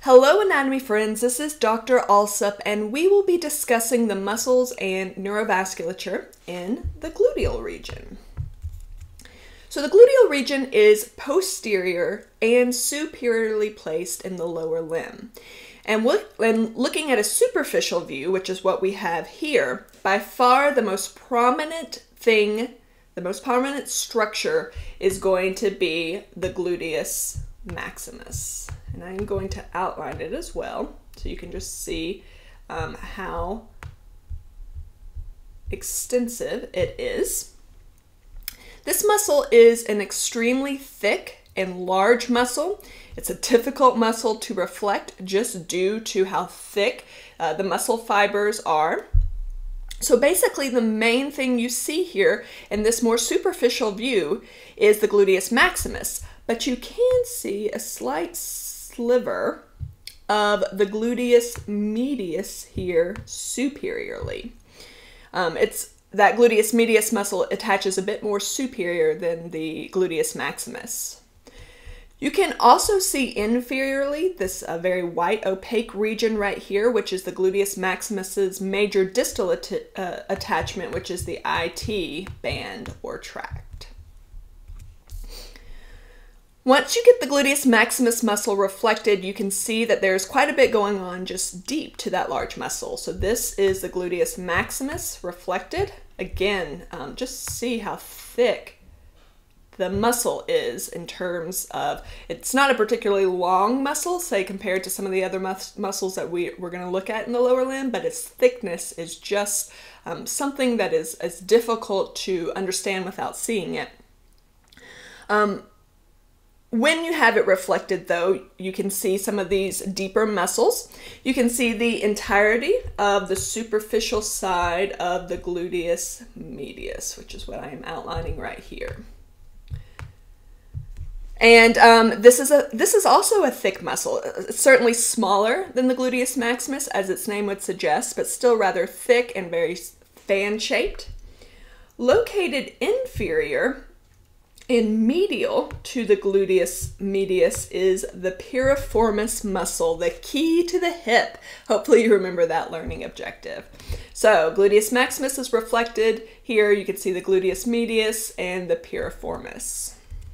Hello anatomy friends, this is Dr. Alsup and we will be discussing the muscles and neurovasculature in the gluteal region. So the gluteal region is posterior and superiorly placed in the lower limb. And when looking at a superficial view, which is what we have here, by far the most prominent thing, the most prominent structure is going to be the gluteus maximus. And I'm going to outline it as well, so you can just see how extensive it is. This muscle is an extremely thick and large muscle. It's a difficult muscle to reflect just due to how thick the muscle fibers are. So basically the main thing you see here in this more superficial view is the gluteus maximus, but you can see a slight sliver of the gluteus medius here superiorly. That gluteus medius muscle attaches a bit more superior than the gluteus maximus. You can also see inferiorly this very white opaque region right here, which is the gluteus maximus's major distal attachment, which is the IT band or tract. Once you get the gluteus maximus muscle reflected, you can see that there's quite a bit going on just deep to that large muscle. So this is the gluteus maximus reflected. Again, just see how thick the muscle is in terms of, it's not a particularly long muscle, say compared to some of the other muscles that we're going to look at in the lower limb, but its thickness is just something that is difficult to understand without seeing it. When you have it reflected though, you can see some of these deeper muscles. You can see the entirety of the superficial side of the gluteus medius, which is what I am outlining right here. And this is also a thick muscle. It's certainly smaller than the gluteus maximus, as its name would suggest, but still rather thick and very fan-shaped. Located inferior and medial to the gluteus medius is the piriformis muscle, the key to the hip. Hopefully you remember that learning objective. So gluteus maximus is reflected here. You can see the gluteus medius and the piriformis.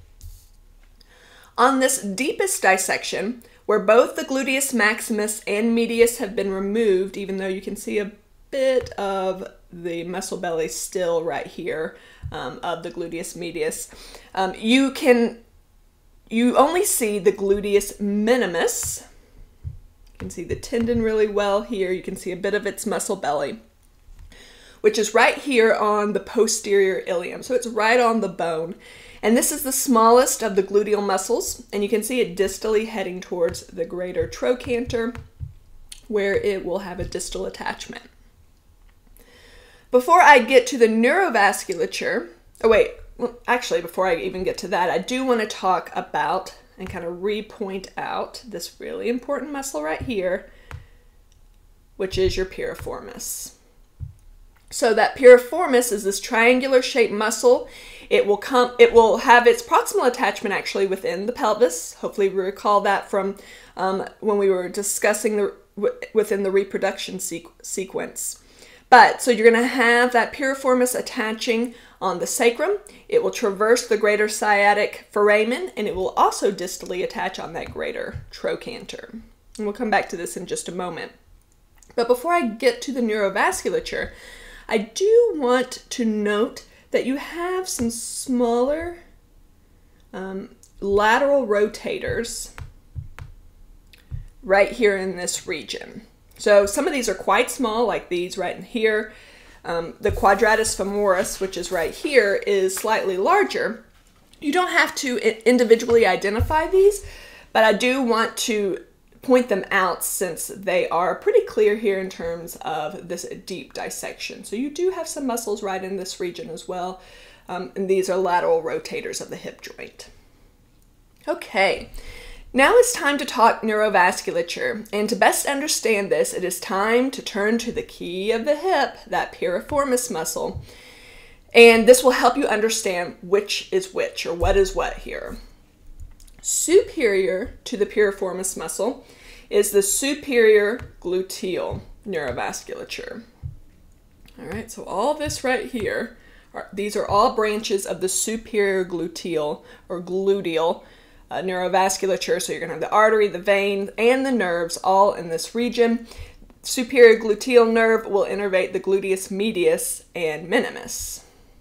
On this deepest dissection, where both the gluteus maximus and medius have been removed, even though you can see a bit of the muscle belly still right here of the gluteus medius, you only see the gluteus minimus. You can see the tendon really well here. You can see a bit of its muscle belly, which is right here on the posterior ilium. So it's right on the bone. And this is the smallest of the gluteal muscles, and you can see it distally heading towards the greater trochanter, where it will have a distal attachment. Before I get to the neurovasculature, actually before I even get to that, I do want to talk about and kind of re-point out this really important muscle right here, which is your piriformis. So that piriformis is this triangular shaped muscle. It will have its proximal attachment actually within the pelvis. Hopefully we recall that from when we were discussing within the reproduction sequence. But so you're going to have that piriformis attaching on the sacrum. It will traverse the greater sciatic foramen, and it will also distally attach on that greater trochanter. And we'll come back to this in just a moment. But before I get to the neurovasculature, I do want to note that you have some smaller lateral rotators right here in this region. So some of these are quite small, like these right in here. The quadratus femoris, which is right here, is slightly larger. You don't have to individually identify these, but I do want to point them out since they are pretty clear here in terms of this deep dissection. So you do have some muscles right in this region as well, and these are lateral rotators of the hip joint. Okay. Now it's time to talk neurovasculature, and to best understand this, it is time to turn to the key of the hip, that piriformis muscle, and this will help you understand which is which, or what is what here. Superior to the piriformis muscle is the superior gluteal neurovasculature. All right, so all this right here, these are all branches of the superior gluteal or gluteal neurovasculature. So you're going to have the artery, the vein, and the nerves all in this region. Superior gluteal nerve will innervate the gluteus medius and minimus.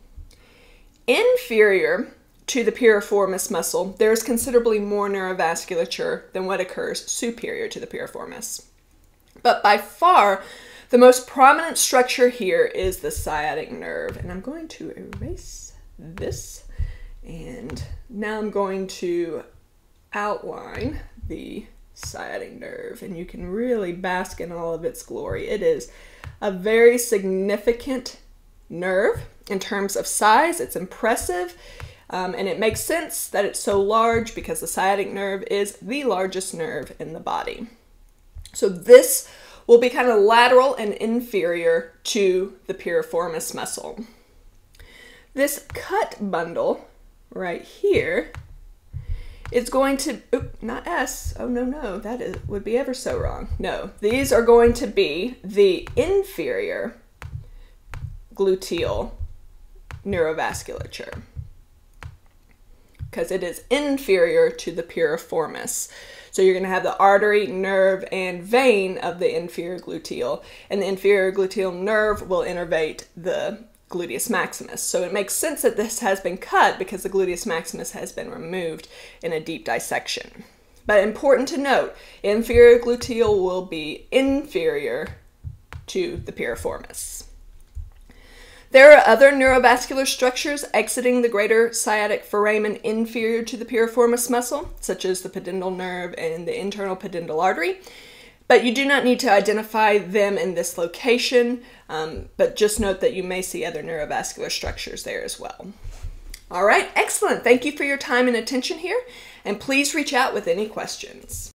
Inferior to the piriformis muscle, there is considerably more neurovasculature than what occurs superior to the piriformis. But by far, the most prominent structure here is the sciatic nerve. And I'm going to erase this. And now I'm going to outline the sciatic nerve. And you can really bask in all of its glory. It is a very significant nerve in terms of size. It's impressive. And it makes sense that it's so large because the sciatic nerve is the largest nerve in the body. So this will be kind of lateral and inferior to the piriformis muscle. This cut bundle right here is going to, not S, oh no, that would be ever so wrong. No, these are going to be the inferior gluteal neurovasculature, because it is inferior to the piriformis. So you're going to have the artery, nerve, and vein of the inferior gluteal, and the inferior gluteal nerve will innervate the gluteus maximus. So it makes sense that this has been cut because the gluteus maximus has been removed in a deep dissection. But important to note, inferior gluteal will be inferior to the piriformis. There are other neurovascular structures exiting the greater sciatic foramen inferior to the piriformis muscle, such as the pudendal nerve and the internal pudendal artery. But you do not need to identify them in this location, but just note that you may see other neurovascular structures there as well. All right, excellent. Thank you for your time and attention here, and please reach out with any questions.